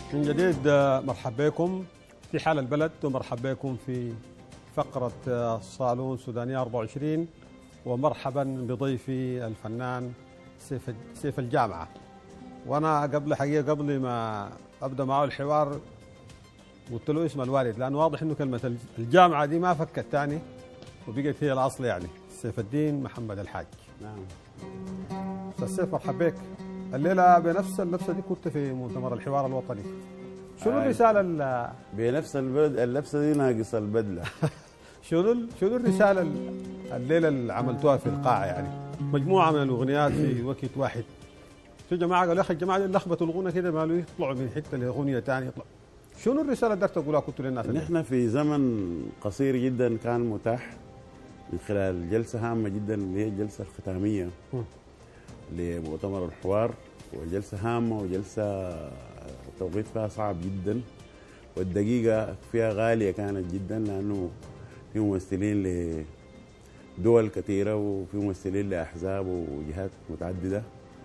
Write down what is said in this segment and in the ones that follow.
من جديد مرحبا بكم في حال البلد، ومرحبا بكم في فقرة صالون سودانية 24، ومرحبا بضيفي الفنان سيف الجامعة. وأنا قبل ما أبدأ معه الحوار قلت له اسم الوالد، لأنه واضح إنه كلمة الجامعة دي ما فكت تاني وبقت هي الأصل، يعني سيف الدين محمد الحاج. نعم أستاذ سيف مرحبا بك. الليلة بنفس اللبسة دي كنت في مؤتمر الحوار الوطني. شنو الرسالة بنفس اللبسة دي ناقص البدلة. شنو الرسالة الليلة اللي عملتوها في القاعة؟ يعني مجموعة من الأغنيات في وقت واحد. في جماعة قالوا يا أخي الجماعة دي لخبطوا الغنى كده، مالوا يطلعوا من حتة لأغنية ثانية يطلع. شنو الرسالة اللي قدرت تقولها كنت للناس؟ نحن في زمن قصير جدا كان متاح من خلال جلسة هامة جدا اللي هي الجلسة الختامية لمؤتمر الحوار، وجلسة هامة وجلسة التوقيت فيها صعب جدا، والدقيقة فيها غالية كانت جدا، لأنه في ممثلين لدول كثيرة وفي ممثلين لأحزاب وجهات متعددة.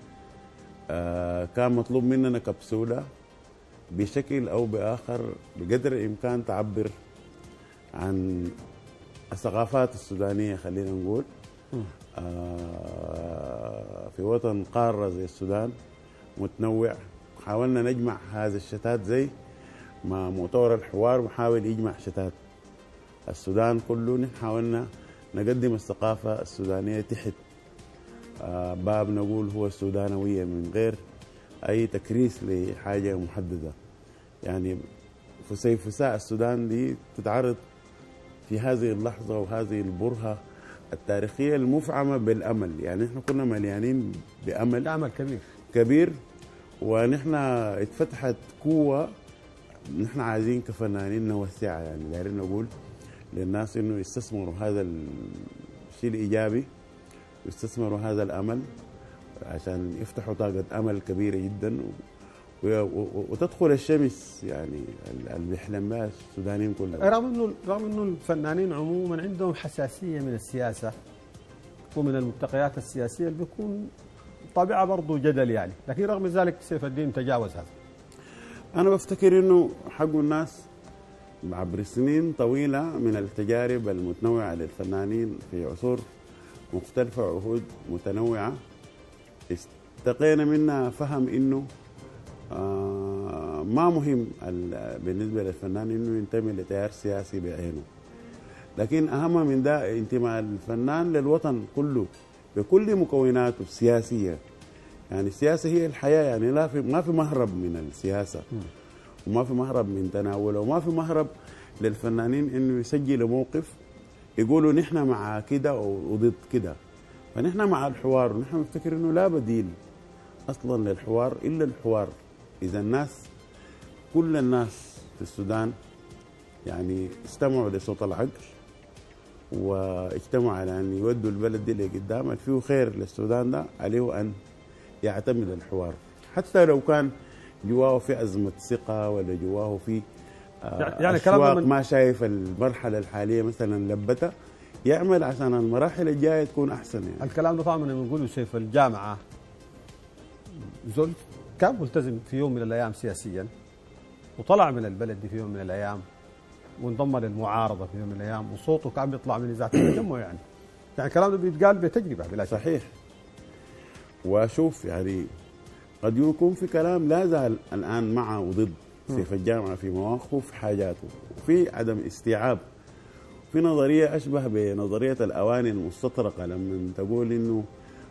كان مطلوب مننا كبسولة بشكل أو بآخر بقدر الإمكان تعبر عن الثقافات السودانية، خلينا نقول في وطن قارة زي السودان متنوع. حاولنا نجمع هذا الشتات زي ما مؤتمر الحوار محاول يجمع شتات السودان كله. نحن حاولنا نقدم الثقافة السودانية تحت باب نقول هو السودانوية، من غير أي تكريس لحاجة محددة. يعني فسيفساء السودان دي تتعرض في هذه اللحظة وهذه البرهة التاريخية المفعمة بالأمل. يعني نحن كنا مليانين بأمل كبير، ونحن اتفتحت قوة نحن عايزين كفنانين نوسعها. يعني دايرين نقول للناس انه يستثمروا هذا الشيء الإيجابي ويستثمروا هذا الأمل عشان يفتحوا طاقة أمل كبيرة جدا وتدخل الشمس يعني اللي بيحلم بها السودانيين كلهم. رغم انه الفنانين عموما عندهم حساسية من السياسة ومن الملتقيات السياسية اللي بيكون طابعها برضه جدل يعني، لكن رغم ذلك سيف الدين تجاوز هذا. أنا بفتكر إنه حق الناس عبر سنين طويلة من التجارب المتنوعة للفنانين في عصور مختلفة وعهود متنوعة استقينا منها فهم إنه ما مهم بالنسبة للفنان إنه ينتمي لتيار سياسي بعينه، لكن أهم من ده انتماء الفنان للوطن كله بكل مكوناته السياسية. يعني السياسة هي الحياة، يعني ما في مهرب من السياسة وما في مهرب من تناوله وما في مهرب للفنانين إنه يسجلوا موقف يقولوا نحن مع كده وضد كده. فنحن مع الحوار، ونحن نفتكر إنه لا بديل أصلا للحوار إلا الحوار. إذا كل الناس في السودان يعني استمعوا لصوت العقل واجتمعوا على أن يودوا البلد دي لقدام فيه خير للسودان، ده عليه أن يعتمد الحوار، حتى لو كان جواه في أزمة ثقة ولا جواه في يعني أشواق ما شايف المرحلة الحالية مثلا لبتة، يعمل عشان المراحل الجاية تكون أحسن. يعني الكلام ده طبعا لما نقوله سيف الجامعة زول كان ملتزم في يوم من الأيام سياسيا، وطلع من البلد دي في يوم من الأيام وانضم للمعارضة في يوم من الأيام، وصوته كان بيطلع من إذاعة التجمع. يعني الكلام ده بيتقال بتجربة بلا شك. صحيح. وأشوف يعني قد يكون في كلام لا زال الآن مع وضد سيف الجامعة في مواقفه في حاجاته، وفي عدم استيعاب، في نظرية أشبه بنظرية الأواني المستطرقة لما تقول إنه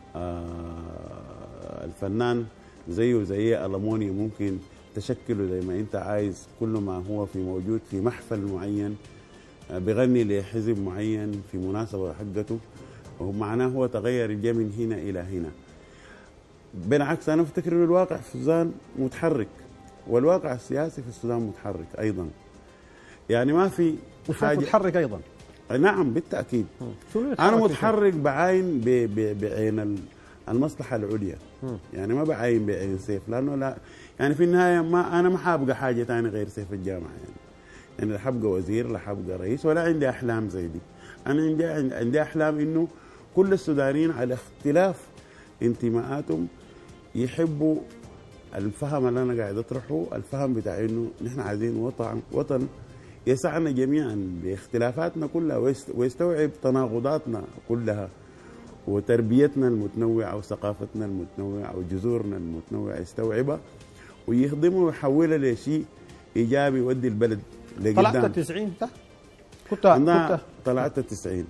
الفنان زيه زي الألمونيوم ممكن تشكله زي ما أنت عايز، كل ما هو في موجود في محفل معين بغني لحزب معين في مناسبة حقته، ومعناه هو تغير الجو من هنا إلى هنا. بالعكس أنا أفتكر أن الواقع في السودان متحرك، والواقع السياسي في السودان متحرك أيضا. يعني ما في حاجة متحرك أيضا. نعم بالتأكيد. أنا متحرك بعين بعين المصلحة العليا، يعني ما بعين بعين سيف، لأنه لا يعني في النهاية أنا ما حابقى حاجة ثانية غير سيف الجامعة. يعني لا حابقى وزير لا حابقى رئيس ولا عندي أحلام زي دي. أنا عندي أحلام إنه كل السودانيين على اختلاف انتماءاتهم يحبوا الفهم اللي انا قاعد اطرحه الفهم بتاع انه نحن عايزين وطن يسعنا جميعا باختلافاتنا كلها ويستوعب تناقضاتنا كلها وتربيتنا المتنوعه وثقافتنا المتنوعه وجذورنا المتنوعه يستوعبها ويهضمه ويحولها لشيء ايجابي يودي البلد لقدام. طلعت 90 انت؟ كنت طلعت 90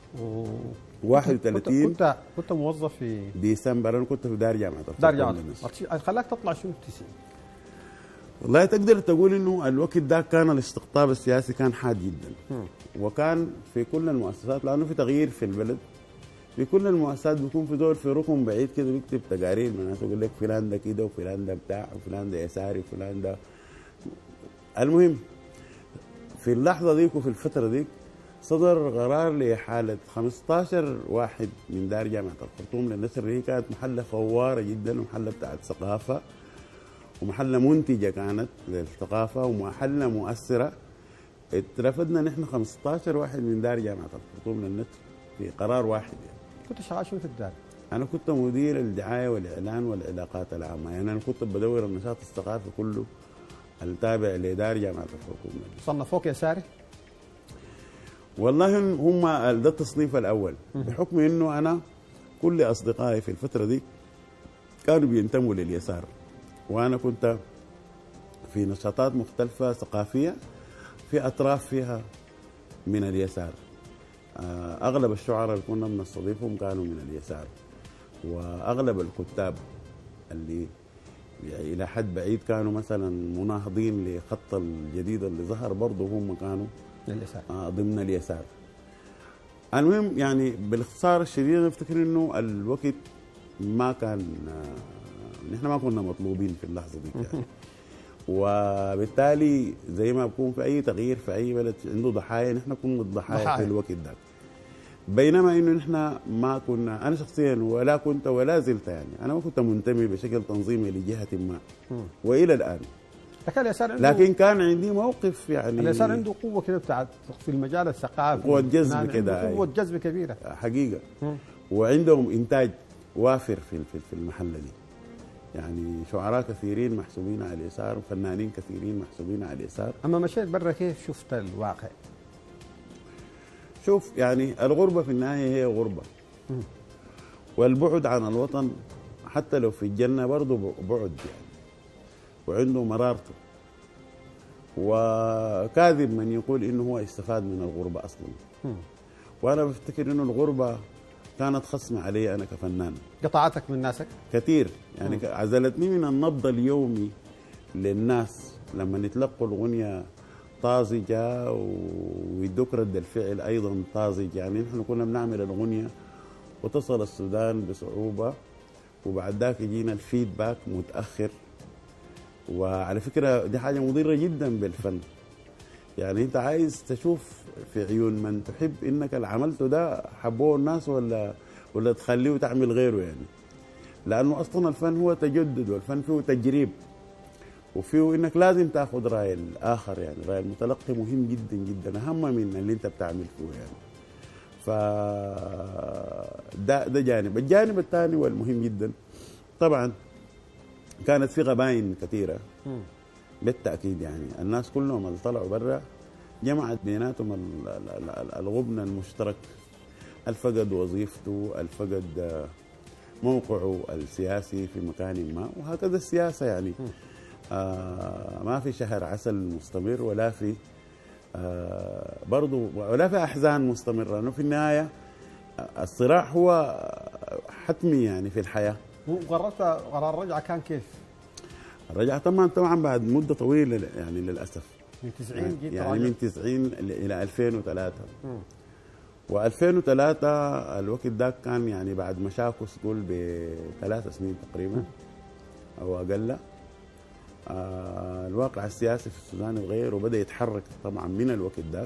31 كنت موظف في ديسمبر. انا كنت في دار جامعه خلاك تطلع شنو في 90؟ والله تقدر تقول انه الوقت ده كان الاستقطاب السياسي كان حاد جدا وكان في كل المؤسسات لانه في تغيير في البلد. في كل المؤسسات بيكون في دول في ركن بعيد كده بيكتب تقارير من الناس يقول لك فلان ده كده وفلان ده بتاع وفلان ده يساري وفلان ده. المهم في اللحظه ديك وفي الفتره ديك صدر قرار لإحالة 15 واحد من دار جامعة الخرطوم للنسر. هي كانت محلة فوارة جدا ومحلة بتاعت ثقافة ومحلة منتجة كانت للثقافة ومحلة مؤثرة. اترفدنا نحن 15 واحد من دار جامعة الخرطوم للنسر في قرار واحد يعني. كنت شغال شنو في الدار؟ أنا كنت مدير الدعاية والإعلان والعلاقات العامة، يعني أنا كنت بدور النشاط الثقافي كله التابع لدار جامعة الخرطوم. صنفوك يساري؟ والله هم ده التصنيف الاول بحكم انه انا كل اصدقائي في الفتره دي كانوا بينتموا لليسار وانا كنت في نشاطات مختلفه ثقافيه في اطراف فيها من اليسار. اغلب الشعراء اللي كنا بنستضيفهم كانوا من اليسار واغلب الكتاب اللي الى حد بعيد كانوا مثلا مناهضين لخط الجديد اللي ظهر برضه هم كانوا اليسار ضمن اليسار. المهم يعني بالاختصار الشديد انا افتكر انه الوقت ما كان نحن ما كنا مطلوبين في اللحظه دي يعني. وبالتالي زي ما بكون في اي تغيير في اي بلد عنده ضحايا نحن كنا الضحايا في الوقت ده. بينما انه نحن ما كنا، انا شخصيا ولا كنت ولا زلت يعني انا ما كنت منتمي بشكل تنظيمي لجهه ما والى الان. لكن كان عندي موقف يعني اليسار عنده قوه كده بتاعت في المجال الثقافي، قوه جذب كده، قوه جذب كبيره حقيقه. وعندهم انتاج وافر في المحله دي، يعني شعراء كثيرين محسوبين على اليسار وفنانين كثيرين محسوبين على اليسار. اما مشيت برا كيف شفت الواقع؟ شوف يعني الغربه في النهايه هي غربه والبعد عن الوطن حتى لو في الجنه برضه بعد يعني وعنده مرارته. وكاذب من يقول انه هو استفاد من الغربه اصلا. وانا بفتكر انه الغربه كانت خصمه علي انا كفنان. قطعتك من ناسك؟ كثير يعني عزلتني من النبض اليومي للناس لما يتلقوا الاغنيه طازجه ويدوك رد الفعل ايضا طازج. يعني نحن كنا بنعمل الاغنيه وتصل السودان بصعوبه وبعد ذاك يجينا الفيدباك متاخر. وعلى فكره دي حاجه مضره جدا بالفن. يعني انت عايز تشوف في عيون من تحب انك اللي عملته ده حبوه الناس ولا تخليه وتعمل غيره يعني. لانه اصلا الفن هو تجدد والفن فيه تجريب وفيه انك لازم تاخذ راي الاخر، يعني راي المتلقي مهم جدا جدا اهم من اللي انت بتعمل فيه يعني. ف ده جانب. الجانب الثاني والمهم جدا طبعا كانت في غباين كثيره بالتاكيد. يعني الناس كلهم اللي طلعوا برا جمعت بيناتهم الغبن المشترك، الفقد وظيفته، الفقد موقعه السياسي في مكان ما، وهكذا السياسه يعني. ما في شهر عسل مستمر ولا في برضه ولا في احزان مستمره، لانه في النهايه الصراع هو حتمي يعني في الحياه. وقررت قرار الرجعه كان كيف؟ الرجعه طبعا بعد مده طويله يعني للاسف. من 90 جيت يعني من 90 الى 2003. و2003 الوقت ده كان يعني بعد مشاكس قول ب3 سنين تقريبا او اقل. الواقع السياسي في السودان اتغير وبدا يتحرك طبعا من الوقت ذاك.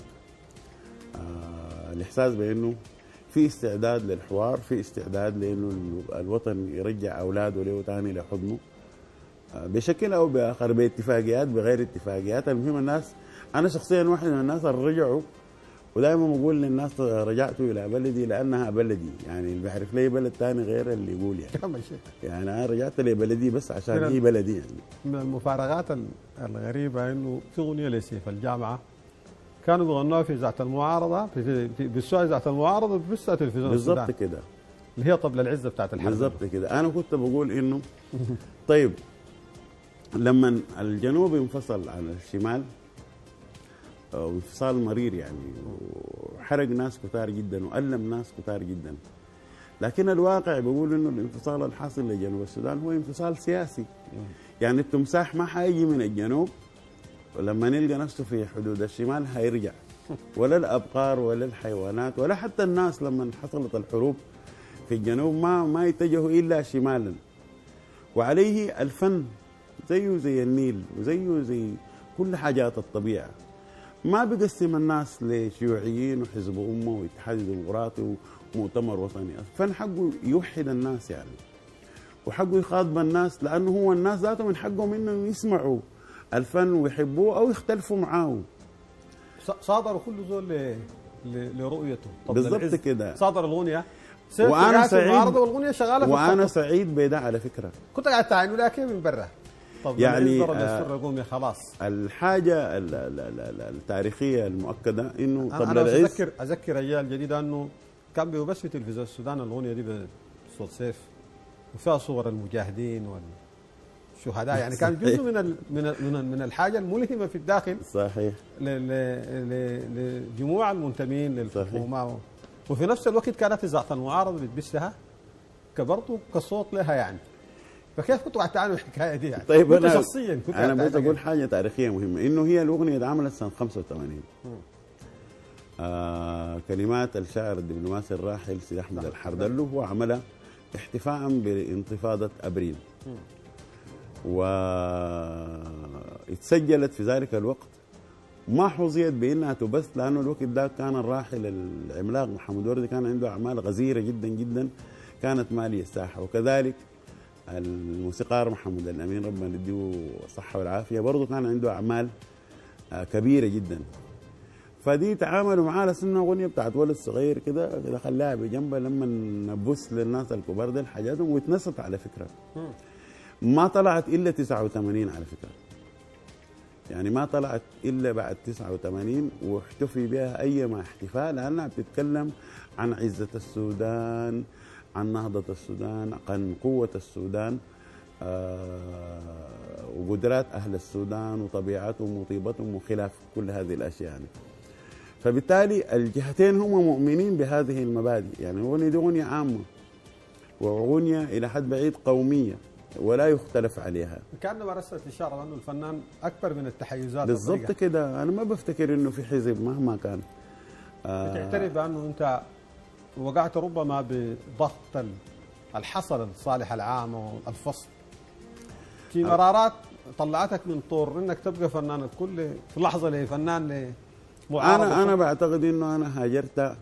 الاحساس بانه في استعداد للحوار، في استعداد لانه الوطن يرجع اولاده له ثاني لحضنه بشكل او باخر، باتفاقيات بغير اتفاقيات. المهم الناس، انا شخصيا واحد من الناس اللي رجعوا ودائما بقول للناس رجعت الى بلدي لانها بلدي، يعني اللي بيعرف لي بلد ثاني غير اللي يقول يعني. يعني انا رجعت لبلدي بس عشان هي بلدي يعني. من المفارقات الغريبه انه في اغنيه لسيف الجامعه كانوا بيغنوها في اذاعه المعارضه، بيسوها اذاعه المعارضه بس التلفزيون بالضبط كده، اللي هي طبل العزه بتاعت الحرب. بالضبط كده. انا كنت بقول انه طيب لما الجنوب انفصل عن الشمال وانفصال مرير يعني، وحرق ناس كتار جدا وألم ناس كتار جدا، لكن الواقع بيقول انه الانفصال الحاصل لجنوب السودان هو انفصال سياسي. يعني التمساح ما حيجي من الجنوب ولما نلقى نفسه في حدود الشمال هيرجع، ولا الابقار ولا الحيوانات ولا حتى الناس لما حصلت الحروب في الجنوب ما يتجهوا الا شمالا. وعليه الفن زيه زي النيل وزيه زي كل حاجات الطبيعه، ما بيقسم الناس لشيوعيين وحزب امه واتحاد ديمقراطي ومؤتمر وطني. الفن حقه يوحد الناس يعني، وحقه يخاطب الناس، لانه هو الناس ذاتهم من حقهم انهم يسمعوا الفن ويحبوه او يختلفوا معاه. صادروا كل زول لرؤيته. بالضبط كده. صادر الاغنيه وانا سعيد والاغنيه شغاله وانا سعيد بده على فكره. كنت قاعد تعاينوا لها كيف من برا؟ طب يعني خلاص. الحاجه التاريخيه المؤكده انه طبل العز اذكر ايام جديده انه كان بس في تلفزيون السودان الاغنيه دي بصوت سيف وفيها صور المجاهدين والشهداء، يعني كان جزء من الحاجه الملهمه في الداخل. صحيح. لجموع المنتمين للحكومه، وفي نفس الوقت كانت اذاعه المعارضه بتبثها برضه كصوت لها يعني. فكيف كنتوا قاعد تعانوا الحكايه دي يعني؟ طيب انا شخصيا كنت انا بس اقول حاجه تاريخيه مهمه، انه هي الاغنيه اتعملت سنه 85. كلمات الشاعر الدبلوماسي الراحل سيدي احمد الحردلو، هو عملها احتفاء بانتفاضه ابريل. واتسجلت في ذلك الوقت، ما حظيت بانها تبث لانه الوقت ده كان الراحل العملاق محمد وردي كان عنده اعمال غزيره جدا جدا كانت ماليه الساحه، وكذلك الموسيقار محمد الامين ربنا يديه الصحه والعافيه برضه كان عنده اعمال كبيره جدا. فدي تعاملوا معاه لسنه اغنيه بتاعت ولد صغير كده خلاها بجنبها لما نبث للناس الكبار دي حاجاتهم، واتنست على فكره. ما طلعت الا 89 على فكره، يعني ما طلعت الا بعد 89 واحتفي بها ايما احتفاء، لانها بتتكلم عن عزه السودان، عن نهضه السودان، عن قوه السودان، وقدرات اهل السودان وطبيعتهم وطيبتهم وخلاف كل هذه الاشياء يعني. فبالتالي الجهتين هم مؤمنين بهذه المبادئ، يعني الاغنيه دي اغنيه عامه واغنيه الى حد بعيد قوميه ولا يختلف عليها. كأنه مرست إشارة أنه الفنان أكبر من التحيزات. بالضبط كده. أنا ما بفتكر إنه في حزب مهما كان. بتعترف بأنه أنت وقعت ربما بضغط الحصل لصالح العام والفصل في مرارات طلعتك من طور إنك تبقى فنان الكل في لحظة لفنان لمعارضة. أنا بعتقد إنه أنا هاجرت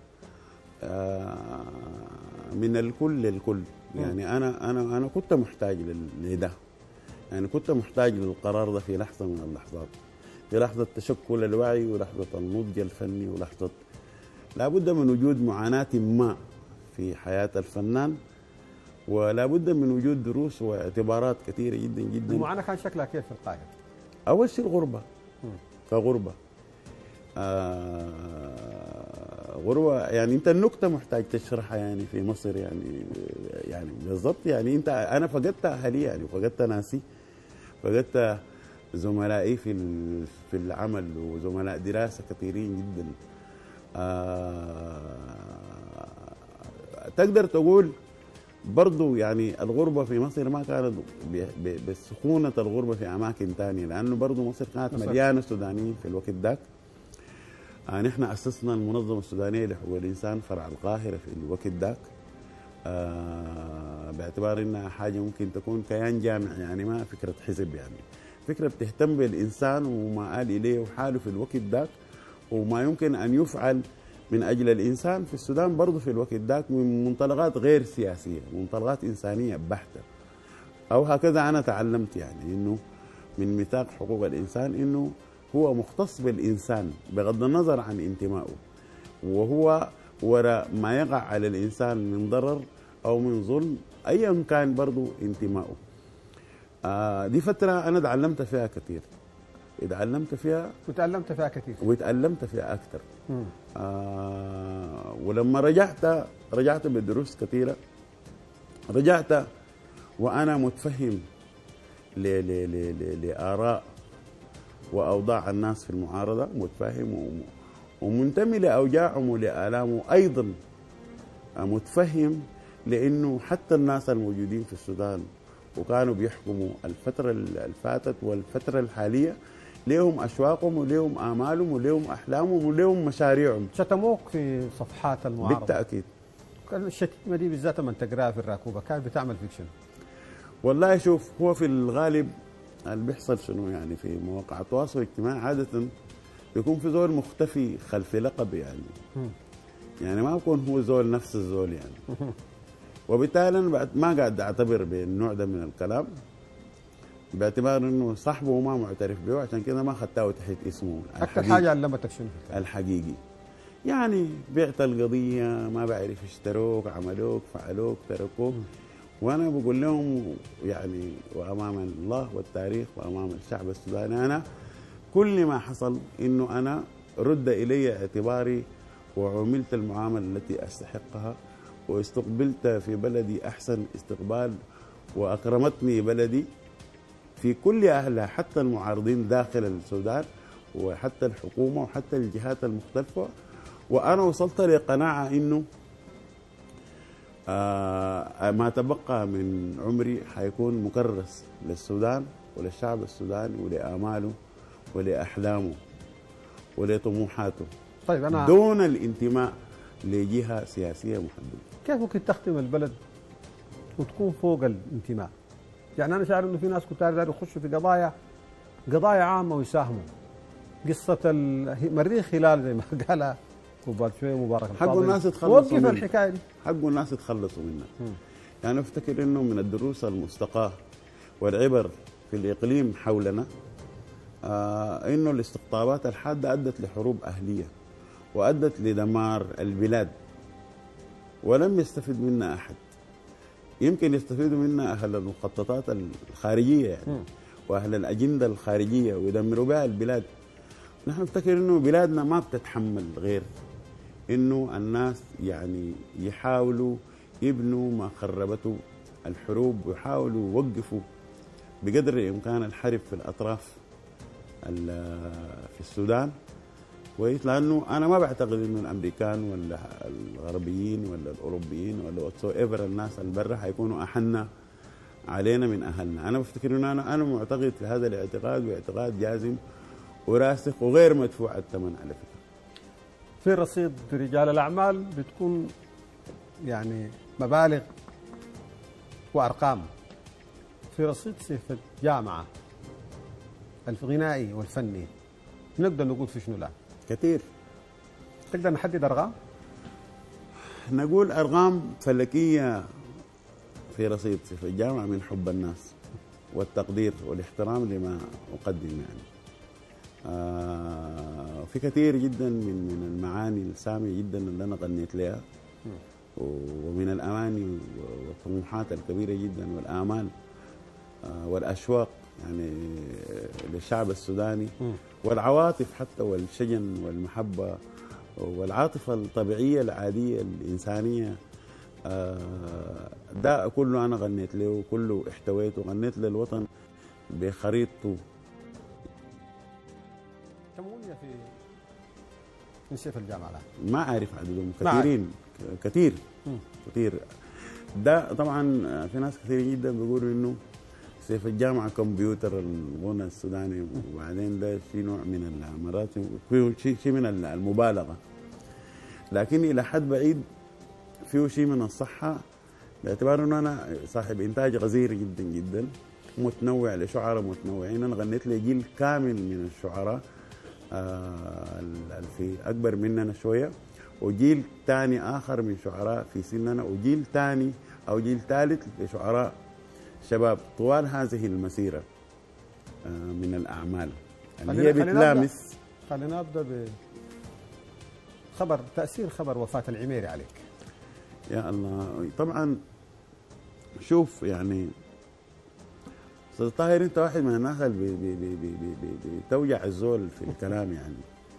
من الكل للكل. يعني انا كنت محتاج لده، يعني كنت محتاج للقرار ده في لحظه من اللحظات، في لحظه تشكل الوعي ولحظه النضج الفني ولحظه لابد من وجود معاناه ما في حياه الفنان، ولابد من وجود دروس واعتبارات كثيره جدا جدا. المعاناه كان شكلها كيف في القاهره؟ اول شيء الغربه. كغربه غربة، يعني انت النكته محتاج تشرحها يعني في مصر، يعني بالضبط. يعني انا فقدت اهلي، يعني فقدت ناسي، فقدت زملائي في العمل وزملاء دراسه كثيرين جدا. تقدر تقول برضو يعني الغربه في مصر ما كانت بسخونه الغربه في اماكن ثانيه، لانه برضو مصر كانت مليانه سودانيين في الوقت ذاك. نحن أسسنا المنظمة السودانية لحقوق الإنسان فرع القاهرة في الوقت ذاك، باعتبار إنها حاجة ممكن تكون كيان جامع، يعني ما فكرة حزب، يعني فكرة بتهتم بالإنسان وما آل إليه وحاله في الوقت ذاك وما يمكن أن يفعل من أجل الإنسان في السودان برضه في الوقت ذاك من منطلقات غير سياسية، منطلقات إنسانية بحتة. أو هكذا أنا تعلمت، يعني إنه من ميثاق حقوق الإنسان إنه هو مختص بالإنسان بغض النظر عن انتمائه، وهو وراء ما يقع على الإنسان من ضرر أو من ظلم أيا كان برضو انتمائه. دي فترة أنا تعلمت فيها كثير، وتعلمت فيها أكثر. ولما رجعت بدروس كثيرة، رجعت وأنا متفهم لآراء وأوضاع الناس في المعارضة، متفهم ومنتمي لأوجاعهم ولآلامهم، أيضا متفهم لأنه حتى الناس الموجودين في السودان وكانوا بيحكموا الفترة اللي فاتت والفترة الحالية لهم أشواقهم ولهم آمالهم ولهم أحلامهم ولهم مشاريعهم. شتموك في صفحات المعارضة بالتأكيد. كان الشتيمة دي بالذات من تقراها في الراكوبة كانت بتعمل فيكشن. والله شوف، هو في الغالب اللي بيحصل شنو يعني في مواقع التواصل الاجتماعي عادة بيكون في زول مختفي خلف لقب يعني ما بيكون هو زول نفس الزول يعني. وبالتالي أنا ما قاعد أعتبر بالنوع ده من الكلام، باعتبار إنه صاحبه ما معترف به، عشان كده ما خدته تحت اسمه. أكثر حاجة علمتك شنو الحقيقي يعني بعت القضية، ما بعرف اشتروك، عملوك، فعلوك، تركوك. وأنا بقول لهم يعني وأمام الله والتاريخ وأمام الشعب السوداني، أنا كل ما حصل إنه أنا رد إلي اعتباري وعملت المعاملة التي أستحقها، واستقبلت في بلدي أحسن استقبال، وأكرمتني بلدي في كل أهلها، حتى المعارضين داخل السودان وحتى الحكومة وحتى الجهات المختلفة. وأنا وصلت لقناعة إنه ما تبقى من عمري حيكون مكرس للسودان وللشعب السوداني ولآماله ولأحلامه ولطموحاته، طيب أنا دون الانتماء لجهة سياسية محددة. كيف ممكن تخدم البلد وتكون فوق الانتماء؟ يعني أنا شاعر إنه في ناس كتار يخشوا في قضايا عامة ويساهموا. قصة المريخ هلال زي ما قالها وبالشوية مبارك القاضي، حقوا الناس يتخلصوا وقف الحكاية دي، حقوا الناس يتخلصوا منها. يعني أفتكر إنه من الدروس المستقاة والعبر في الإقليم حولنا إنه الاستقطابات الحادة أدت لحروب أهلية وأدت لدمار البلاد، ولم يستفد منها أحد. يمكن يستفيدوا منها أهل المخططات الخارجية يعني وأهل الأجندة الخارجية ويدمروا بها البلاد. نحن نفتكر إنه بلادنا ما بتتحمل غير إنه الناس يعني يحاولوا يبنوا ما خربته الحروب، ويحاولوا يوقفوا بقدر الإمكان الحرب في الأطراف في السودان كويس. لأنه أنا ما بعتقد إنه الأمريكان ولا الغربيين ولا الأوروبيين ولا whatsoever الناس البرة حيكونوا أحنى علينا من أهلنا. أنا بفتكر إنه أنا معتقد في هذا الاعتقاد، واعتقاد جازم وراسخ وغير مدفوع الثمن على فكرة. في رصيد رجال الأعمال بتكون يعني مبالغ وأرقام، في رصيد سيف الجامعة الغنائي والفني نقدر نقول في شنو؟ لا كثير. تقدر نحدد أرقام؟ نقول أرقام فلكية في رصيد سيف الجامعة من حب الناس والتقدير والاحترام لما أقدم يعني. في كثير جدا من المعاني السامية جدا اللي أنا غنيت لها، ومن الأماني والطموحات الكبيرة جدا والآمال والأشواق يعني للشعب السوداني، والعواطف حتى والشجن والمحبة والعاطفة الطبيعية العادية الإنسانية. ده كله أنا غنيت له وكله احتويته، غنيت للوطن بخريطته. كم أغنية في سيف الجامعة؟ ما أعرف عددهم، كثيرين كثير كثير. ده طبعا في ناس كثير جدا بيقولوا إنه سيف الجامعة كمبيوتر الغنى السوداني، وبعدين ده شيء نوع من المراتب، شيء من المبالغة، لكن إلى حد بعيد فيه شيء من الصحة، باعتبار إنه أنا صاحب إنتاج غزير جدا جدا متنوع لشعراء متنوعين. أنا غنيت لجيل كامل من الشعراء في أكبر مننا شوية، وجيل ثاني آخر من شعراء في سننا، وجيل ثاني أو جيل ثالث لشعراء شباب طوال هذه المسيرة من الأعمال اللي هي بتلامس. خلينا تأثير خبر وفاة العميري عليك؟ يا الله، طبعا شوف يعني استاذ طاهر، انت واحد من الناس اللي بتوجع الزول في الكلام يعني.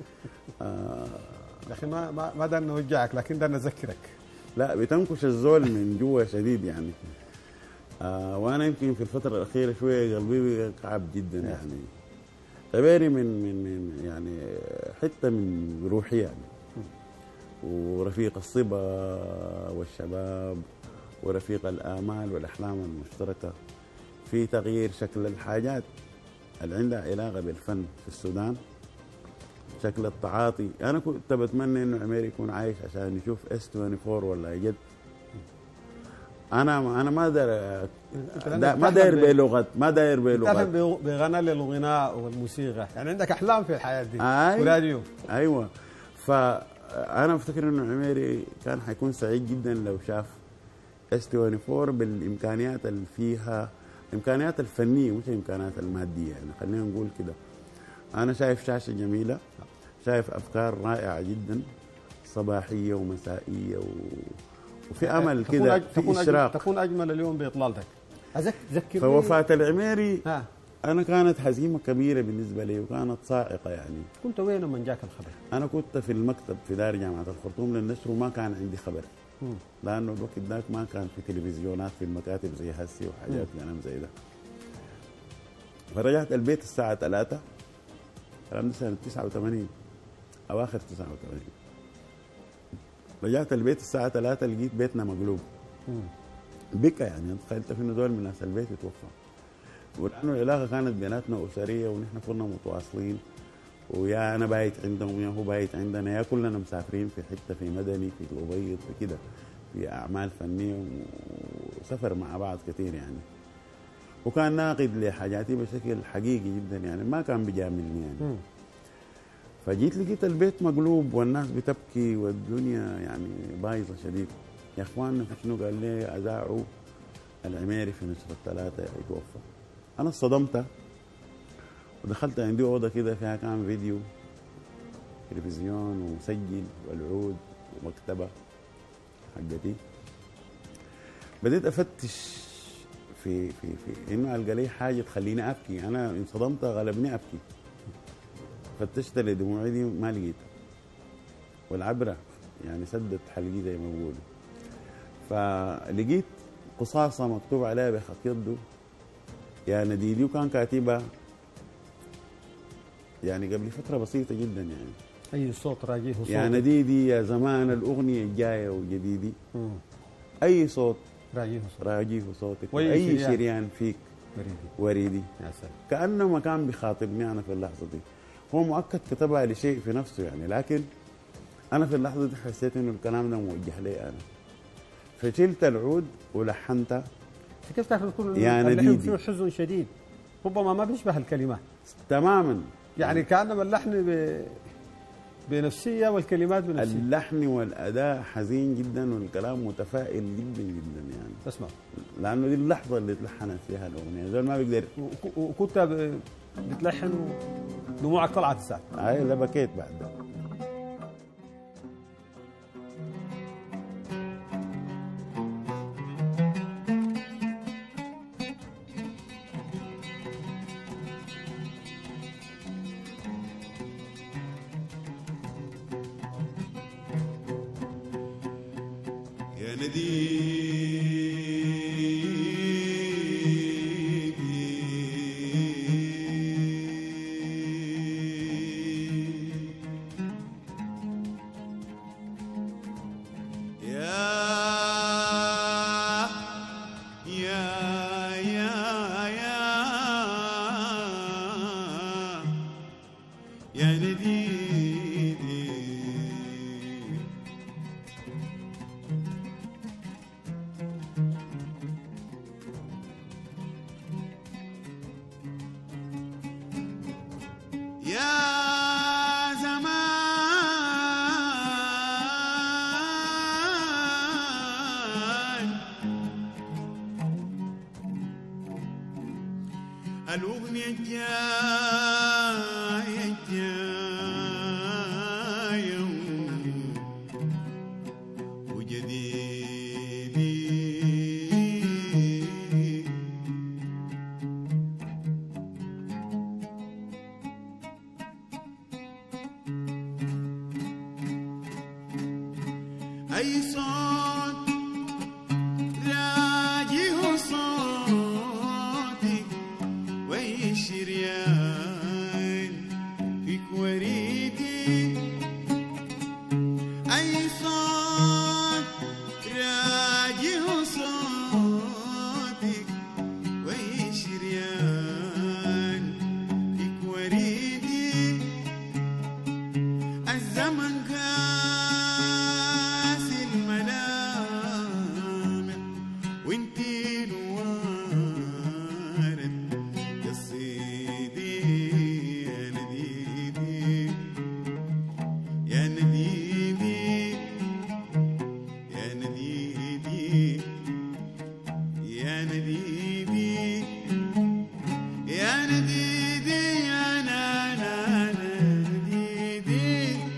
لكن ما دار نوجعك، لكن دار نذكرك. لا، بتنكش الزول من جوا شديد يعني. وانا يمكن في الفتره الاخيره شويه قلبي كعب جدا يعني. عميري من يعني حته من روحي يعني، ورفيق الصبا والشباب ورفيق الآمال والأحلام المشتركة في تغيير شكل الحاجات اللي عندها علاقة بالفن في السودان، شكل التعاطي. أنا كنت بتمنى إنه عميري يكون عايش عشان يشوف S24 ولا جد. أنا ما داير بلغة تفهم بغنى للغناء والموسيقى، يعني عندك أحلام في الحياة دي. وراديو. أيوة. فأنا أفتكر إنه عميري كان حيكون سعيد جدا لو شاف S24 بالإمكانيات اللي فيها، الإمكانيات الفنية مش الإمكانيات المادية يعني، خلينا نقول كده. أنا شايف شاشة جميلة، شايف أفكار رائعة جدا، صباحية ومسائية وفي أمل كده، في إشراق. تكون أجمل اليوم بإطلالتك. أذكر فوفاة العميري أنا كانت هزيمة كبيرة بالنسبة لي وكانت صاعقة يعني. كنت وين لما جاك الخبر؟ أنا كنت في المكتب في دار جامعة الخرطوم للنشر وما كان عندي خبر. لأنه الوقت ذاك ما كان في تلفزيونات في المكاتب زي هسي وحاجات كلام زي ده. فرجعت البيت الساعة 3، الكلام ده سنة 89 أواخر 89. رجعت البيت الساعة 3 لقيت بيتنا مقلوب. بكى يعني، تخيلت في إنه دول من الناس البيت يتوفى. ولأنه العلاقة كانت بيناتنا أسرية ونحن كنا متواصلين، ويا أنا بايت عندهم ويا هو بايت عندنا، يا كلنا مسافرين في حتة، في مدني، في الأبيض، في كده، في أعمال فنية وسفر مع بعض كثير يعني. وكان ناقد لحاجاتي بشكل حقيقي جدا يعني، ما كان بيجاملني يعني. فجيت لقيت البيت مقلوب والناس بتبكي والدنيا يعني بايظة شديد. يا إخواننا شنو؟ قال لي أذاعوا العميري في نشرة 3 يتوفى. أنا اصطدمت ودخلت عندي أوضة كده فيها كام فيديو، تلفزيون ومسجل والعود ومكتبة حقتي. بديت أفتش في إنه ألقى لي حاجة تخليني أبكي. أنا انصدمت، غلبني أبكي. فتشت لدموعي دي ما لقيتها، والعبرة يعني سدت حلقي زي ما بيقولوا. فلقيت قصاصة مكتوب عليها بخط يده يا نديدي، وكان كاتبها يعني قبل فترة بسيطة جدا يعني. أي صوت راجيه صوت يا نديدي يا زمان الأغنية الجاية وجديدي. أي صوت راجيه صوتك، وأي شريان فيك وريدي. يا سلام. كأنه ما كان بيخاطبني أنا في اللحظة دي. هو مؤكد كتبها لشيء في نفسه يعني، لكن أنا في اللحظة دي حسيت إنه الكلام ده موجه لي أنا. فشلت العود ولحنتها. كيف تعرف تكون يا نديدي فيه حزن شديد ربما ما بيشبه الكلمات تماما يعني، كأنما اللحن بنفسية والكلمات بنفسية. اللحن والأداء حزين جدا والكلام متفائل جدا جدا يعني. اسمع، لأنه دي اللحظة اللي تلحنت فيها الأغنية، زول ما بيقدر. وكنت بتلحن ودموعك طلعت الساعة. أي لا، بكيت بعد ده. يا نديدي يا نديدي يا زمان الأغنية الجاية أي صوت راجه صوتي وأي شريان فيك وريدي أي صوت راجه صوتي وأي شريان فيك وريدي الزمن كاس الملامح وانتي نوارد قصيدي يا نديدي يا نديدي يا نديدي يا نديدي يا نديدي يا نانا نديدي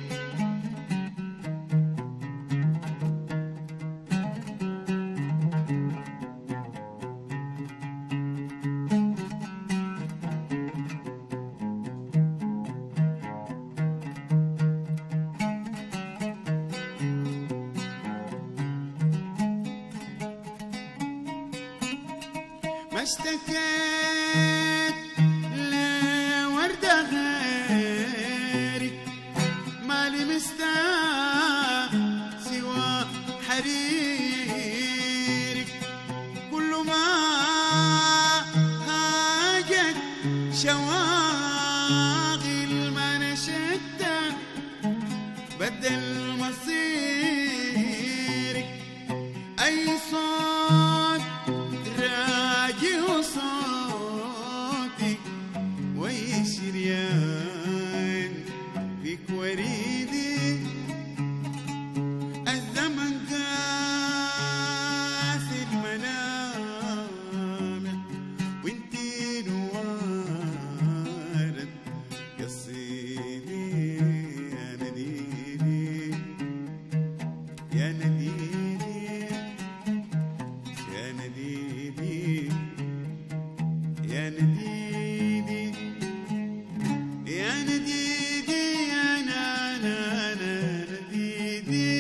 ما اشتكيت لوردة غيرك مالي مستاء سوى حريرك كل ما هاجت شواغل ما نشدت بدل مصيرك أي صوت راجع صوتي وأي شريان فيك وريدي الزمن قاس الملامح وانتي نوارد قصيدي يا نديدي يا نديدي يا نديدي يا نديدي يا نديدي يا نانا نديدي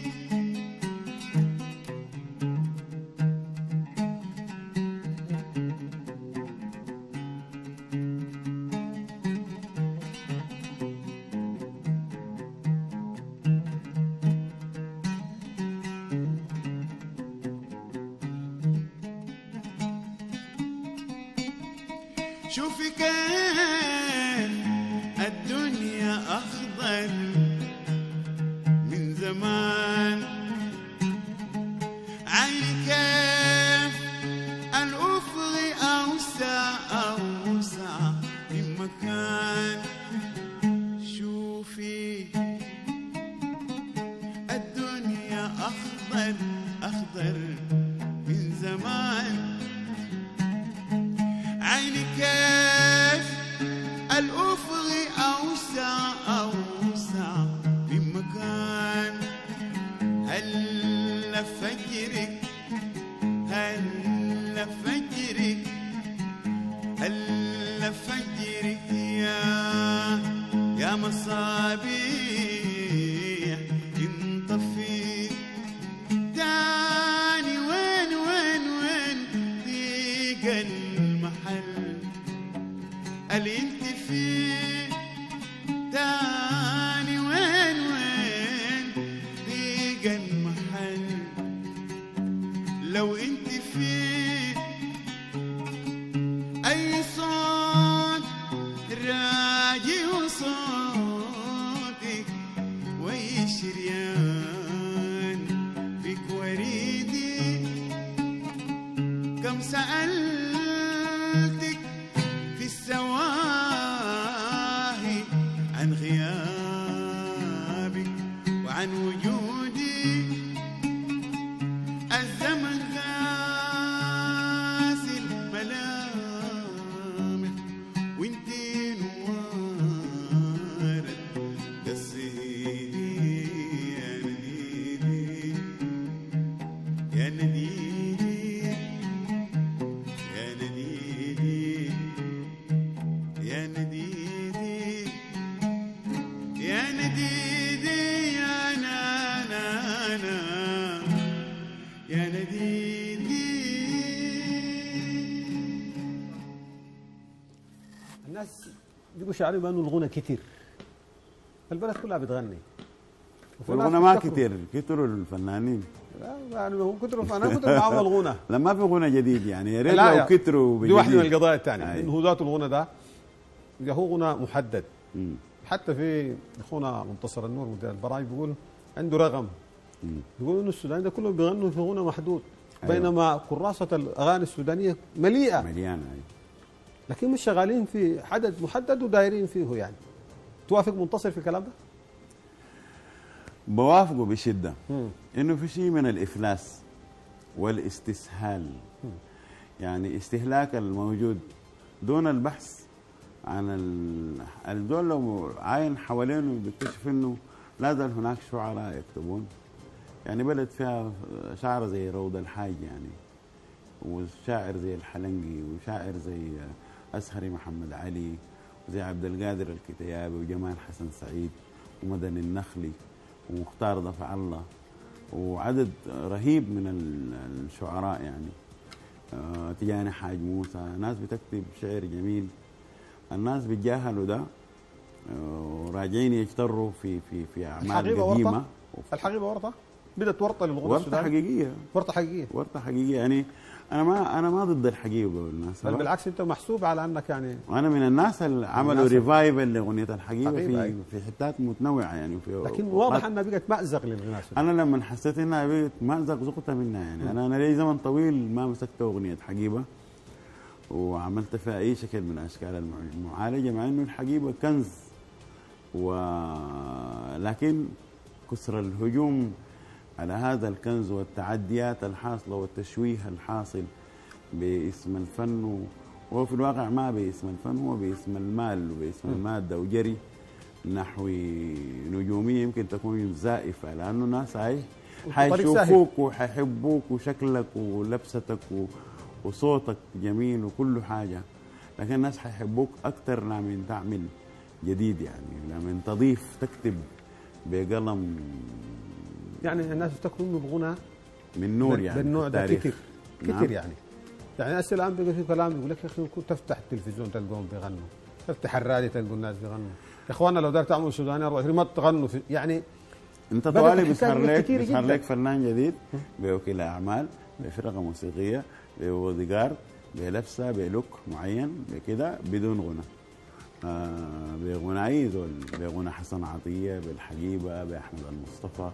شوفي كان الدنيا أخضر من زمان عيني كيف الأفق أوسع من مكان شوفي الدنيا أخضر من زمان عيني كيف الأفق أوسع من مكان هل فجرك يا مصابيح انطفي تاني وين ضيق المحل اللي انت فيه تاني وين ضيق المحل لو انت فيه اي صوت راجع صوتك واي شريان فيك وريدي كم سألتك في السواهي عن غيابك وعن وجودي الزمن قاس الملامح وانتي نوارد قصيدي يا نديدي يا نديدي يا نديدي يا نديدي يا نديدي يا نانا بيبقوا شاعرين بانه الغنى كتير، البلد كلها بتغني والغنى ما كتير، كتروا الفنانين. لا يعني هو كتروا فنانين، كتروا معهم الغنى. لما في غنى جديد يعني، يا ريت لو كتروا. دي واحده من القضايا الثانيه، انه هو ذات الغنى ده هو غنى محدد. حتى في اخونا منتصر النور مدير البراي بيقول عنده رقم، بيقول انه السودان ده كلهم بيغنوا في غنى محدود. أيوة. بينما كراسه الاغاني السودانيه مليئه أيوة. لكن مش شغالين في عدد محدد ودايرين فيه يعني. توافق منتصر في الكلام ده؟ بوافقه بشده. انه في شيء من الافلاس والاستسهال، يعني استهلاك الموجود دون البحث عن الدول. لو عاين حوالينه بيكتشف انه لا زال هناك شعراء يكتبون، يعني بلد فيها شاعر زي روض الحاج يعني، وشاعر زي الحلنقي، وشاعر زي أسهري محمد علي، وزي عبد القادر الكتيابي، وجمال حسن سعيد، ومدن النخلي، ومختار ضفع الله، وعدد رهيب من الشعراء يعني. تجاني حاج موسى، ناس بتكتب شعر جميل. الناس بيتجاهلوا ده وراجعين يجتروا في اعمال قديمه. الحقيقه ورطه بدت ورطه للغنى ورطه السوداني. حقيقيه، ورطه حقيقيه، ورطه حقيقيه يعني. انا ما ضد الحقيقه بالناس، بل بالعكس انت محسوب على انك يعني. وانا من الناس اللي عملوا ريفايفل لاغنيه الحقيقه في في حتات متنوعه يعني. لكن واضح انها بقت مأزق للغنى. انا لما حسيت انها بقت مأزق زقت منها يعني. انا لي زمن طويل ما مسكت اغنيه حقيقه وعملت فيها اي شكل من اشكال المعالجه، مع انه الحقيقه كنز. ولكن كسر الهجوم على هذا الكنز والتعديات الحاصله والتشويه الحاصل باسم الفن، وهو في الواقع ما باسم الفن، هو باسم المال وباسم الماده، وجري نحو نجوميه يمكن تكون زائفه، لانه الناس حيشوفوك وحيحبوك وشكلك ولبستك وصوتك جميل وكل حاجه، لكن الناس حيحبوك اكثر لما تعمل جديد يعني، لما تضيف تكتب بقلم. يعني الناس يفتكروا انه الغنى من نور يعني بالنوع ده كتير نعم. كتير يعني. يعني هسه الان بقى في كلام يقول لك يا اخي كنت تفتح التلفزيون تلقاهم بيغنوا، تفتح الراديو تلقوا الناس بيغنوا. يا اخوانا لو دار تعملوا سوداني 24 ما تغنوا يعني. انت طوالي بيظهر لك فنان جديد بوكيل اعمال، بفرقه موسيقيه، بوديجارد، بلبسه، بلوك معين، بكده بدون غنى. بغنى زول، بغنى حسن عطيه، بالحقيبه، باحمد المصطفى.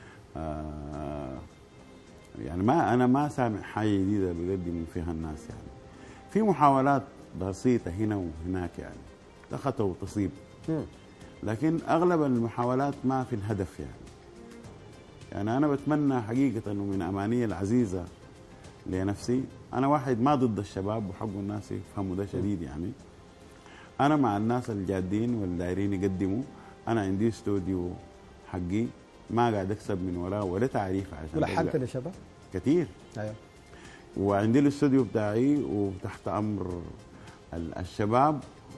يعني انا ما سامع حاجه جديده بيقدموا فيها الناس يعني. في محاولات بسيطه هنا وهناك يعني تخطى وتصيب، لكن اغلب المحاولات ما في الهدف يعني انا بتمنى حقيقه انه من امانيه العزيزه لنفسي، انا واحد ما ضد الشباب وحق الناس يفهموا ده شديد يعني. انا مع الناس الجادين واللي دايرين يقدموا. انا عندي استوديو حقي ما قاعد اكسب من وراه ولا تعريف عشان ولحنت للشباب كثير. ايوه، وعندي الاستوديو بتاعي وتحت امر الشباب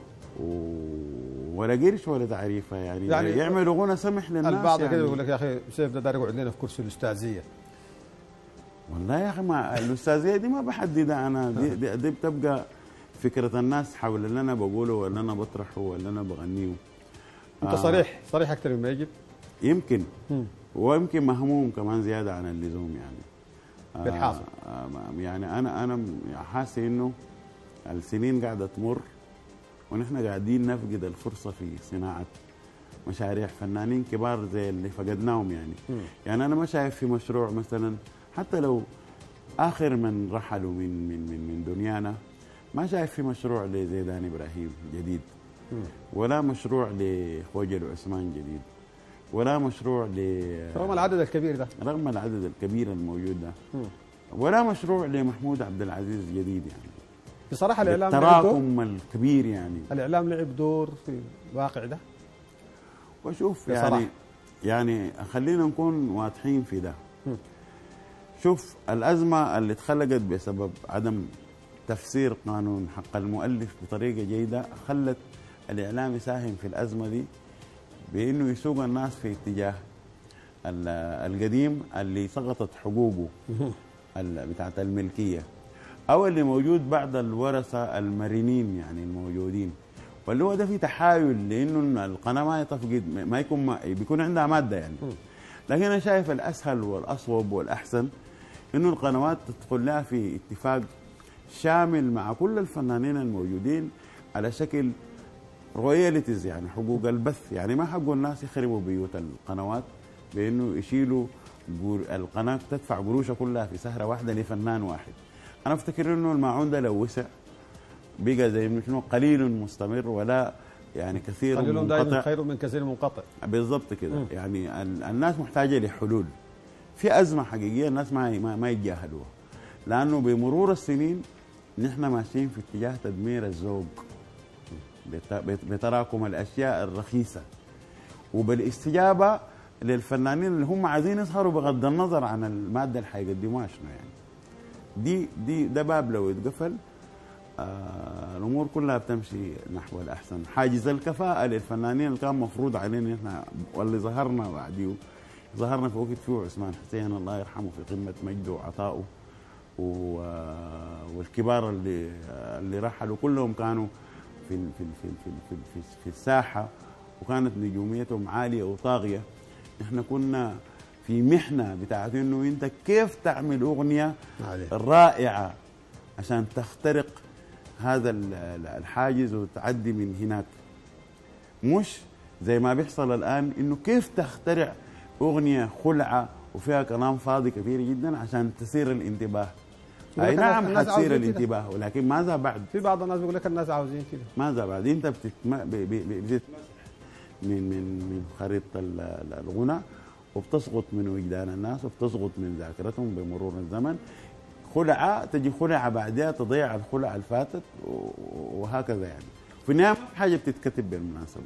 ولا قرش ولا تعريفه يعني يعملوا غنى سمح للناس. البعض يعني كده يقول لك يا اخي سيف ده داير يقعد لنا في كرسي الاستاذيه. والله يا اخي ما الاستاذيه دي ما بحددها انا، دي بتبقى فكره الناس حول اللي انا بقوله ولا انا بطرحه ولا انا بغنيه. انت صريح اكثر مما يجب يمكن، ويمكن مهموم كمان زياده عن اللزوم يعني. بالحاصل يعني انا حاسس انه السنين قاعده تمر ونحن قاعدين نفقد الفرصه في صناعه مشاريع فنانين كبار زي اللي فقدناهم يعني. يعني انا ما شايف في مشروع مثلا، حتى لو اخر من رحلوا من دنيانا، ما شايف في مشروع لزيدان ابراهيم جديد، ولا مشروع لخوجل وعثمان جديد، ولا مشروع رغم العدد الكبير ده، رغم العدد الكبير الموجود ده، ولا مشروع لمحمود عبد العزيز جديد يعني. بصراحه الاعلام التراكم الكبير يعني. الاعلام لعب دور في الواقع ده. وشوف يعني خلينا نكون واضحين في ده. شوف الازمه اللي اتخلقت بسبب عدم تفسير قانون حق المؤلف بطريقه جيده خلت الاعلام يساهم في الازمه دي بانه يسوق الناس في اتجاه القديم اللي سقطت حقوقه بتاعت الملكيه، او اللي موجود بعد الورثه المرنين يعني الموجودين، واللي هو ده في تحايل لانه القناه ما تفقد، ما يكون بيكون عندها ماده يعني. لكن انا شايف الاسهل والاصوب والاحسن انه القنوات تدخل لها في اتفاق شامل مع كل الفنانين الموجودين على شكل رويالتيز، يعني حقوق البث. يعني ما حقوا الناس يخربوا بيوت القنوات بانه يشيلوا القناه تدفع قروشها كلها في سهره واحده لفنان واحد. انا افتكر انه الماعون ده لو وسع بقى زي شنو قليل مستمر ولا يعني كثير قليل دائما منقطع. خير من كثير منقطع. بالضبط كده. يعني الناس محتاجه لحلول. في ازمه حقيقيه الناس ما يتجاهلوها، لانه بمرور السنين نحن ماشيين في اتجاه تدمير الذوق بتراكم الاشياء الرخيصه وبالاستجابه للفنانين اللي هم عايزين يظهروا بغض النظر عن الماده اللي حيقدموها شنو يعني. ده باب لو يتقفل الامور كلها بتمشي نحو الاحسن. حاجز الكفاءه للفنانين اللي كان مفروض علينا احنا واللي ظهرنا بعديه، ظهرنا في وقت فيه عثمان حسين الله يرحمه في قمه مجده وعطائه، والكبار اللي رحلوا كلهم كانوا في في في في في, في, في الساحه، وكانت نجوميتهم عاليه وطاغيه. احنا كنا في محنه بتاعت انه انت كيف تعمل اغنيه رائعه عشان تخترق هذا الحاجز وتعدي من هناك، مش زي ما بيحصل الان انه كيف تخترع اغنيه خلعه وفيها كلام فاضي كثير جدا عشان تثير الانتباه. اي نعم حتثير الانتباه، ولكن ماذا بعد؟ في بعض الناس بيقول لك الناس عاوزين كده. ماذا بعد؟ انت بتتمسح من خريطه الغنى وبتسقط من وجدان الناس وبتسقط من ذاكرتهم بمرور الزمن. خلعه تجي خلعه بعدها تضيع الخلعه اللي فاتت وهكذا يعني. في النهايه حاجه بتتكتب بالمناسبه.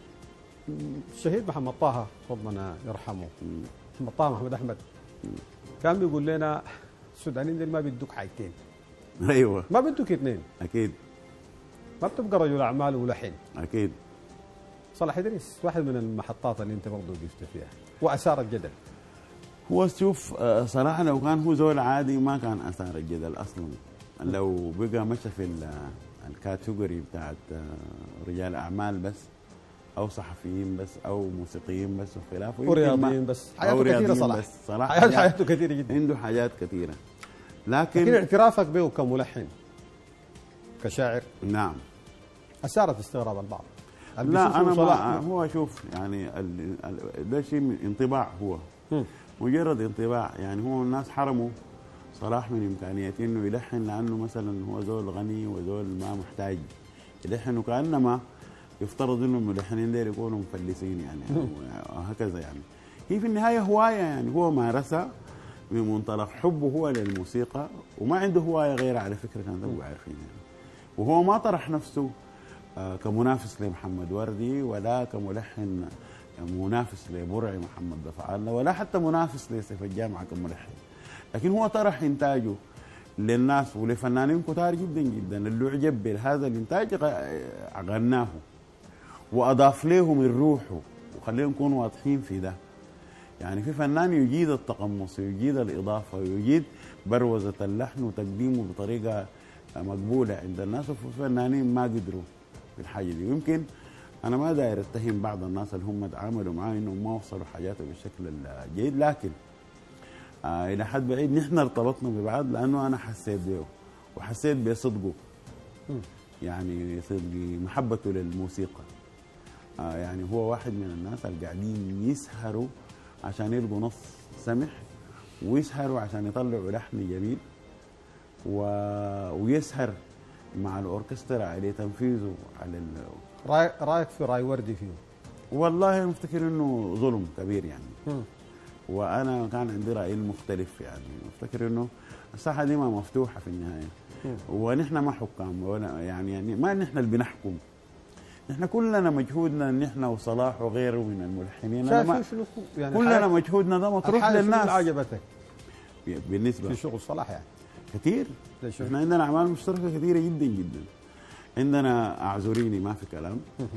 الشهيد محمد طه ربنا يرحمه، محمد طه محمد احمد كان بيقول لنا السودانيين دول ما بيدوك حاجتين. ايوه ما بيدوك اثنين. اكيد. ما بتبقى رجل اعمال وملحن. اكيد. صلاح ادريس واحد من المحطات اللي انت برضه وقفت فيها واثار الجدل. هو شوف صراحه لو كان هو زول عادي ما كان اثار الجدل اصلا. لو بقى مشى في الكاتيجوري بتاعت رجال اعمال بس او صحفيين بس او موسيقيين بس وخلافه ورياضيين بس، حياته كثيره صلاح. حياته كثيره جدا، عنده حاجات كثيره. لكن اعترافك به كملحن كشاعر نعم اثارت استغراب البعض. لا انا ما هو شوف يعني ده شيء من انطباع، هو مجرد انطباع. يعني هو الناس حرموا صلاح من امكانيته انه يلحن لانه مثلا هو زول غني وزول ما محتاج يلحن، وكانما يفترض انه الملحنين دول يكونوا مفلسين يعني وهكذا. يعني هي في النهايه هوايه، يعني هو مارسها من منطلق حبه هو للموسيقى وما عنده هوايه غيرها على فكره، كان تبقوا عارفين يعني. وهو ما طرح نفسه كمنافس لمحمد وردي ولا كملحن منافس لبرعي محمد ضفعالة ولا حتى منافس لسيف الجامعة كملحن، لكن هو طرح إنتاجه للناس ولفنانين كتار جدا جدا. اللي أعجب بهذا الإنتاج غناه وأضاف له من روحه، وخلينا نكون واضحين في ده. يعني في فنان يجيد التقمص ويجيد الإضافة ويجيد بروزة اللحن وتقديمه بطريقة مقبولة عند الناس، وفي فنانين ما قدروا في الحاجة دي. ويمكن أنا ما داير أتهم بعض الناس اللي هم تعاملوا معاه إنهم ما وصلوا حاجاته بالشكل الجيد، لكن إلى حد بعيد نحن ارتبطنا ببعض لأنه أنا حسيت به وحسيت بصدقه، يعني صدق محبته للموسيقى. يعني هو واحد من الناس اللي قاعدين يسهروا عشان يلقوا نص سمح، ويسهروا عشان يطلعوا لحن جميل، ويسهر مع الأوركسترا على تنفيذه على رايك في راي وردي فيه؟ والله مفتكر انه ظلم كبير يعني. وانا كان عندي راي مختلف، يعني مفتكر انه الساحه دي ما مفتوحه في النهايه. ونحن ما حكام ولا يعني ما نحن اللي بنحكم، نحن كلنا مجهودنا نحن وصلاح وغيره من الملحنين يعني كلنا مجهودنا ده مطروح للناس. عجبتك بالنسبه في شغل صلاح؟ يعني كثير. احنا عندنا اعمال مشتركه كثيره جدا جدا. عندنا اعذريني ما في كلام.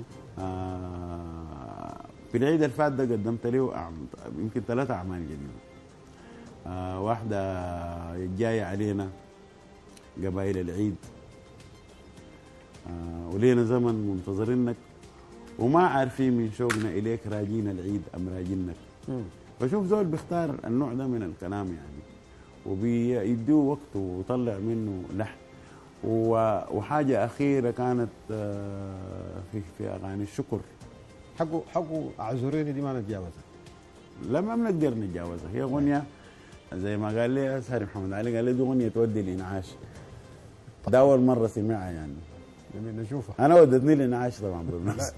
في العيد اللي فات ده قدمت له يمكن 3 اعمال جديده. واحده جايه علينا قبائل العيد، ولينا زمن منتظرينك وما عارفين من شوقنا إليك راجين العيد أم راجينك. فشوف زول بيختار النوع ده من الكلام يعني وبيدوه وقته ويطلع منه لحن. وحاجة أخيرة كانت في أغاني الشكر حقه اعذريني دي ما نتجاوزها. لا ما بنقدر نتجاوزها. هي أغنية زي ما قال لي ساري محمد علي، قال لي دي أغنية تودي الإنعاش. ده أول مرة سمعها يعني. جميل نشوفها. أنا ودتني الإنعاش طبعا بالمناسبة.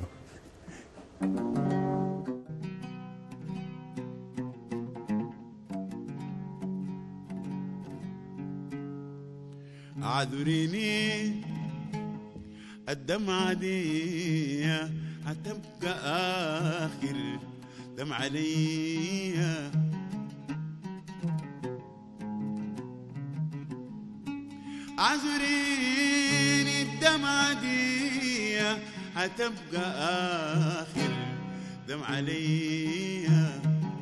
اعذريني الدمعة دي هتبقى آخر دمعة عليا. اعذريني الدمعة دي هتبقى آخر دمعة عليا.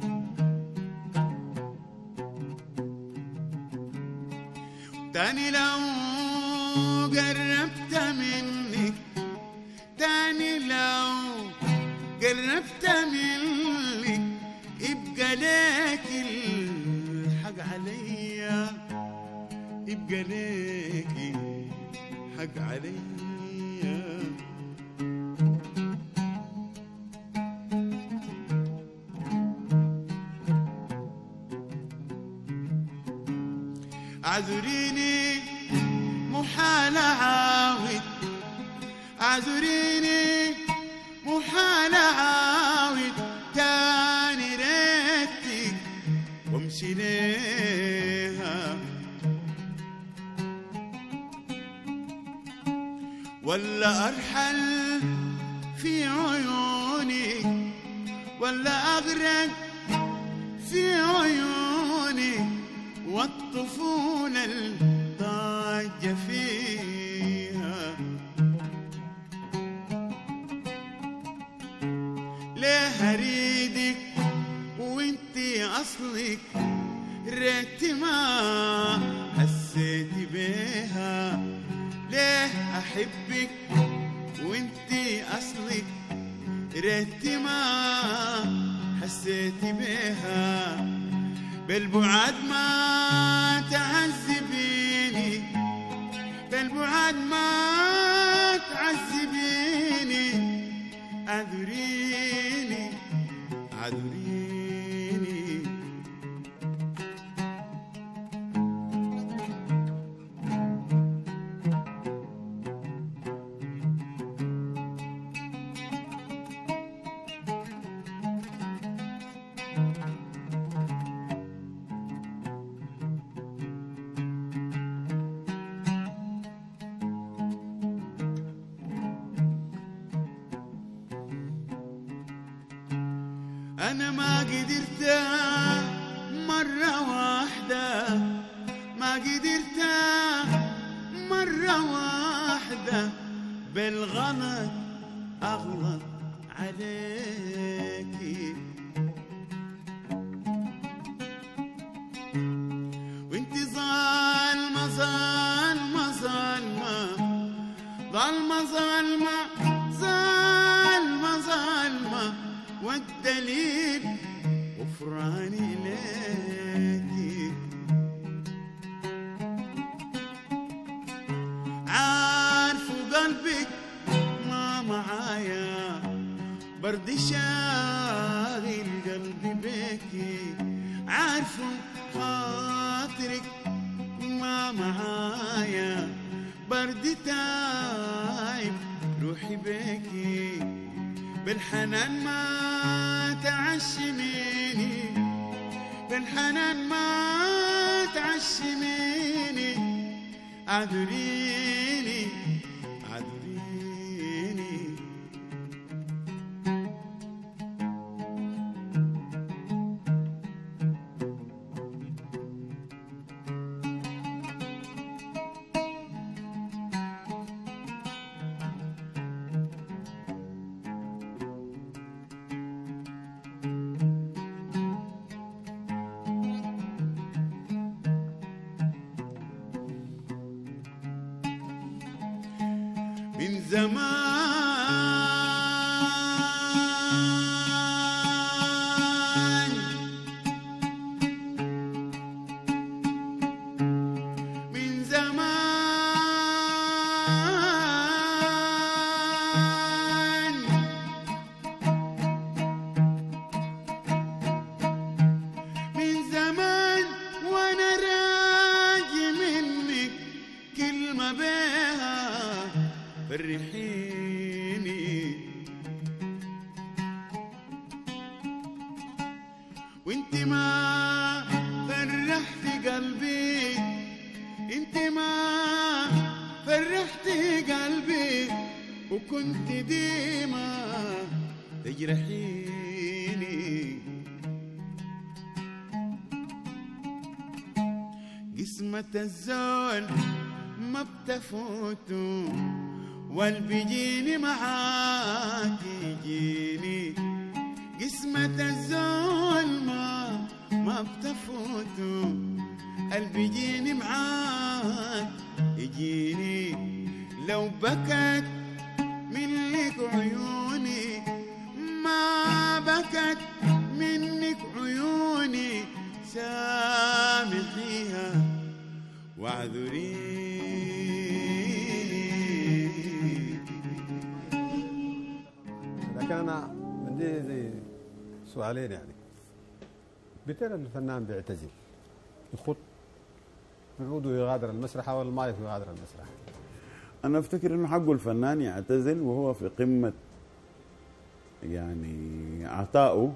تاني لو قربت منك، تاني لو قربت منك يبقى لك الحق عليا، يبقى لك حق عليا. اعذريني محال اعاود، اعذريني محال اعاود تاني ريتك وامشي ليها، ولا ارحل في عيونك، ولا اغرق في عيونك والطفولة الضاجة فيها. ليه هريدك وانتي اصلك ريت ما حسيتي بيها، ليه احبك وانتي اصلك ريت ما حسيتي بيها. بالبعد ما تعذبيني، بالبعد ما تعذبيني، اعذريني اعذريني. أنا ما قدرت مرة واحدة، ما قدرت مرة واحدة بالغلط أغلط عليكي. وانت ظالمة ظالمة ظالمة ظالمة ظالمة ظالمة ظالمة، والدليل غفراني ليكي. عارف قلبك ما معايا، برد شاغل قلبي بيكي. عارف خاطرك ما معايا، برد تايب روحي بيكي. بالحنان ما تعشميني، بالحنان ما تعشميني، اعذريني اعذريني. من زمان من زمان من زمان وانا راجي منك كلمة بيها فرحيني وانت ما فرحت قلبي انت ما فرحت قلبي وكنت ديما تجرحيني قسمة الزول ما بتفوتوا والبيجيني معاك يجيني قسمة الزول ما بتفوتوا البيجيني معاك يجيني لو بكت منك عيوني ما بكت منك عيوني سامحيها واعذريني. لكن انا عندي زي سؤالين يعني. بترى الفنان بيعتزل يخط يعود ويغادر المسرح ولا ما يغادر المسرح؟ انا افتكر انه حقه الفنان يعتزل وهو في قمه يعني عطائه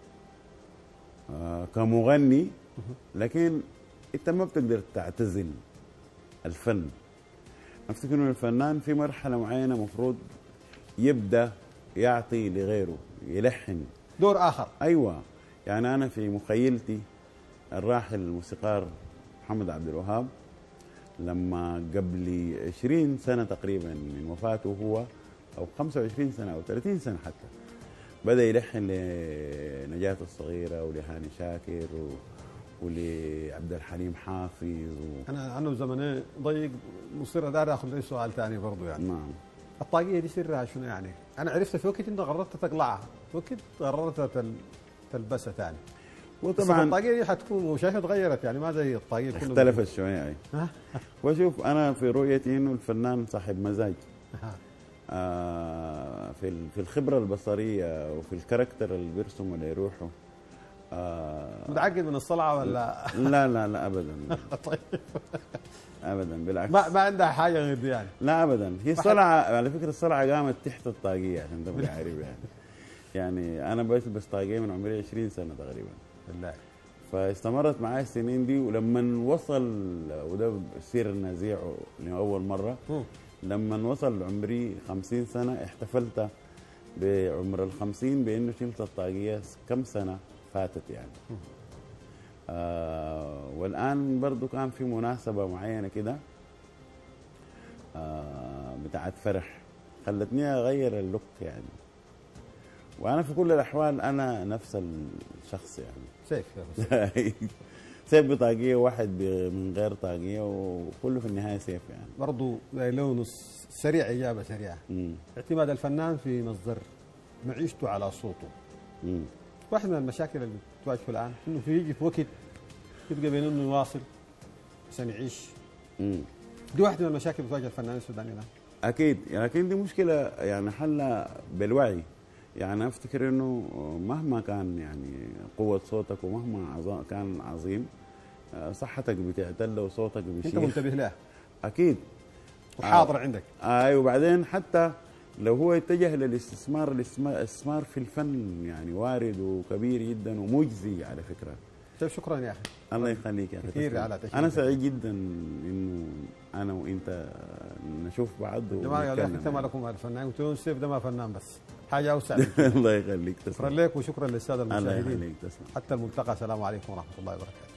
كمغني، لكن انت ما بتقدر تعتزل الفن. افتكر انه الفنان في مرحله معينه مفروض يبدا يعطي لغيره، يلحن دور اخر. ايوه، يعني انا في مخيلتي الراحل الموسيقار محمد عبد الوهاب لما قبل 20 سنه تقريبا من وفاته هو، او 25 سنه او 30 سنه حتى، بدا يلحن لنجاة الصغيره ولهاني شاكر ولعبد الحليم حافظ انا عنه زمني ضيق مصير داري اخذ لي سؤال ثاني برضه يعني. نعم. الطاقيه دي سرها شنو يعني؟ انا عرفت في وقت انت قررت تقلعها، في وقت قررت تلبسها ثاني. وطبعا الطاقيه دي حتكون وشايفها تغيرت يعني ما زي الطاقيه اختلفت شويه اي. واشوف انا في رؤيتي انه الفنان صاحب مزاج. في الخبره البصريه وفي الكاركتر اللي بيرسمه اللي يروحه. متعقد من الصلعه ولا؟ لا لا لا ابدا. طيب ابدا بالعكس. ما عندها حاجه غير دي يعني. لا ابدا، هي الصلعه على فكره الصلعه قامت تحت الطاقيه عشان تبقى عارف يعني. يعني انا بلبس طاقيه من عمري 20 سنه تقريبا. بالله. فاستمرت معي السنين دي، ولما وصل وده سير النزيع لاول مره لما وصل عمري 50 سنه احتفلت بعمر ال50 بانه شلت الطاقيه كم سنه فاتت يعني. والان برضو كان في مناسبه معينه كده بتاعت فرح خلتني اغير اللوك يعني. وانا في كل الاحوال انا نفس الشخص يعني. سيف سيف بطاقيه واحد من غير طاقيه وكله في النهايه سيف يعني. برضه لونه سريع، اجابه سريعه. اعتماد الفنان في مصدر معيشته على صوته. واحد من المشاكل اللي بتواجهه الان انه يجي في وقت يبقى بين انه يواصل عشان يعيش. دي واحده من المشاكل اللي بتواجه الفنان السوداني الان. اكيد لكن دي مشكله يعني حلها بالوعي. يعني افتكر انه مهما كان يعني قوه صوتك ومهما كان عظيم صحتك بتعتل وصوتك بيشيخ. انت منتبه لها. اكيد. وحاضر عندك. ايوه. وبعدين حتى لو هو اتجه للاستثمار، الاستثمار في الفن يعني وارد وكبير جدا ومجزي على فكره. طيب شكرا يا اخي. الله يخليك يا اخي. كثير على تشريفك. انا سعيد جدا انه انا وانت نشوف بعض. جماعه يا اخي انت مالكم الفنان وتون سيف ده ما فنان بس حاجه اوسع. الله يخليك. شكرا لك وشكرا للساده المشاهدين. الله يخليك. تسلم. حتى الملتقى. السلام عليكم ورحمه الله وبركاته.